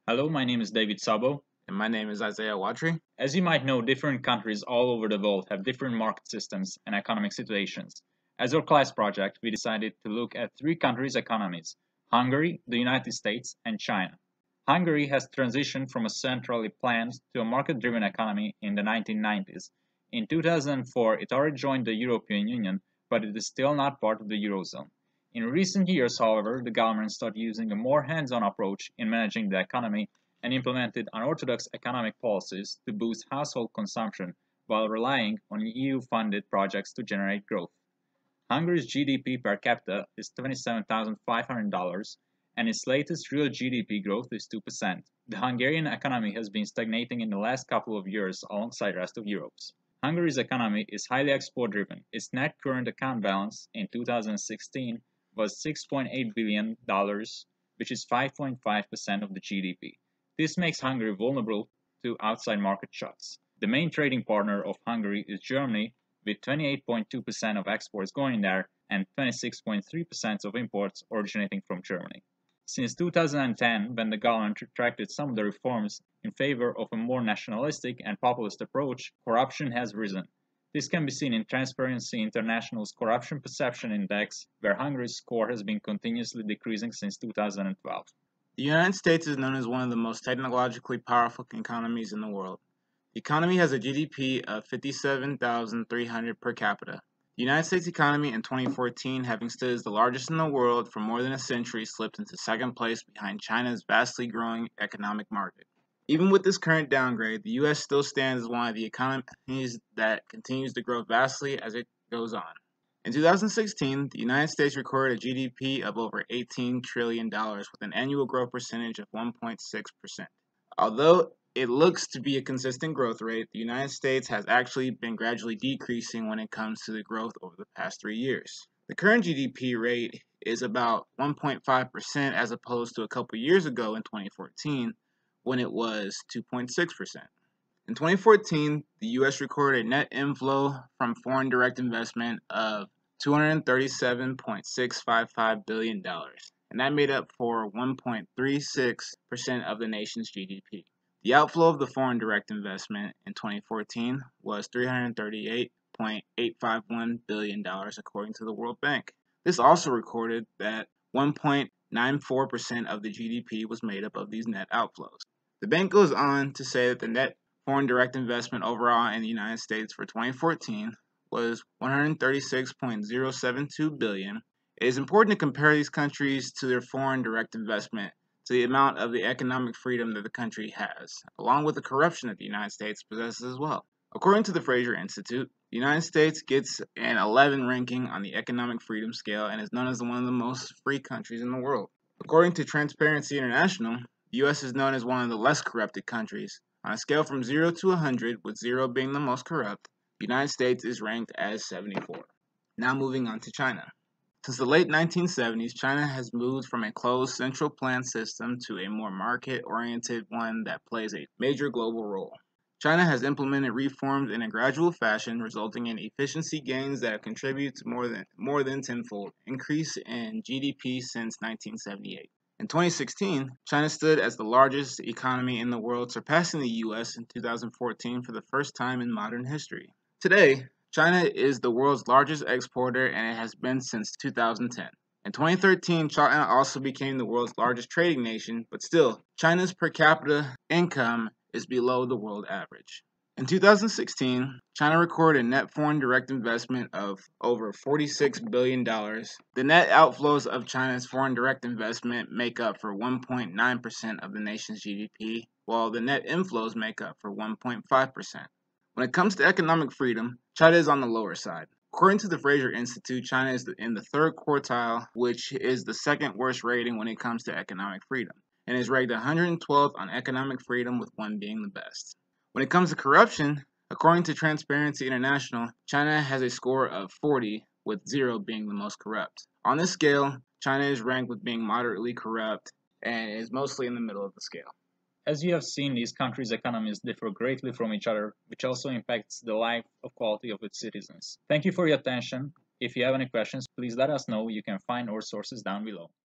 Hello, my name is David Sabo. And my name is Isaiah Watry. As you might know, different countries all over the world have different market systems and economic situations. As our class project, we decided to look at three countries' economies: Hungary, the United States, and China. Hungary has transitioned from a centrally planned to a market driven economy in the 1990s. In 2004, it already joined the European Union, but it is still not part of the Eurozone. In recent years, however, the government started using a more hands on approach in managing the economy and implemented unorthodox economic policies to boost household consumption while relying on EU funded projects to generate growth. Hungary's GDP per capita is $27,500, and its latest real GDP growth is 2%. The Hungarian economy has been stagnating in the last couple of years alongside the rest of Europe's. Hungary's economy is highly export driven. Its net current account balance in 2016 was $6.8 billion, which is 5.5% of the GDP. This makes Hungary vulnerable to outside market shocks. The main trading partner of Hungary is Germany, with 28.2% of exports going there and 26.3% of imports originating from Germany. Since 2010, when the government retracted some of the reforms in favor of a more nationalistic and populist approach, corruption has risen. This can be seen in Transparency International's Corruption Perception Index, where Hungary's score has been continuously decreasing since 2012. The United States is known as one of the most technologically powerful economies in the world. The economy has a GDP of 57,300 per capita. The United States economy in 2014, having stood as the largest in the world for more than a century, slipped into second place behind China's vastly growing economic market. Even with this current downgrade, the US still stands as one of the economies that continues to grow vastly as it goes on. In 2016, the United States recorded a GDP of over $18 trillion with an annual growth percentage of 1.6%. Although it looks to be a consistent growth rate, the United States has actually been gradually decreasing when it comes to the growth over the past 3 years. The current GDP rate is about 1.5% as opposed to a couple years ago in 2014 when it was 2.6%. In 2014, the U.S. recorded a net inflow from foreign direct investment of $237.655 billion, and that made up for 1.36% of the nation's GDP. The outflow of the foreign direct investment in 2014 was $338.851 billion, according to the World Bank. This also recorded that 1.94% of the GDP was made up of these net outflows. The bank goes on to say that the net foreign direct investment overall in the United States for 2014 was $136.072 billion. It is important to compare these countries to their foreign direct investment to the amount of the economic freedom that the country has, along with the corruption that the United States possesses as well. According to the Fraser Institute, the United States gets an 11 ranking on the economic freedom scale and is known as one of the most free countries in the world. According to Transparency International, the U.S. is known as one of the less corrupted countries. On a scale from 0 to 100, with 0 being the most corrupt, the United States is ranked as 74. Now moving on to China. Since the late 1970s, China has moved from a closed central planned system to a more market-oriented one that plays a major global role. China has implemented reforms in a gradual fashion, resulting in efficiency gains that have contributed to more than tenfold increase in GDP since 1978. In 2016, China stood as the largest economy in the world, surpassing the US in 2014 for the first time in modern history. Today, China is the world's largest exporter and it has been since 2010. In 2013, China also became the world's largest trading nation, but still, China's per capita income is below the world average. In 2016, China recorded a net foreign direct investment of over $46 billion. The net outflows of China's foreign direct investment make up for 1.9% of the nation's GDP, while the net inflows make up for 1.5%. When it comes to economic freedom, China is on the lower side. According to the Fraser Institute, China is in the third quartile, which is the second worst rating when it comes to economic freedom, and is ranked 112th on economic freedom, with 1 being the best. When it comes to corruption, according to Transparency International, China has a score of 40, with 0 being the most corrupt. On this scale, China is ranked with being moderately corrupt and is mostly in the middle of the scale. As you have seen, these countries' economies differ greatly from each other, which also impacts the life of quality of its citizens. Thank you for your attention. If you have any questions, please let us know. You can find our sources down below.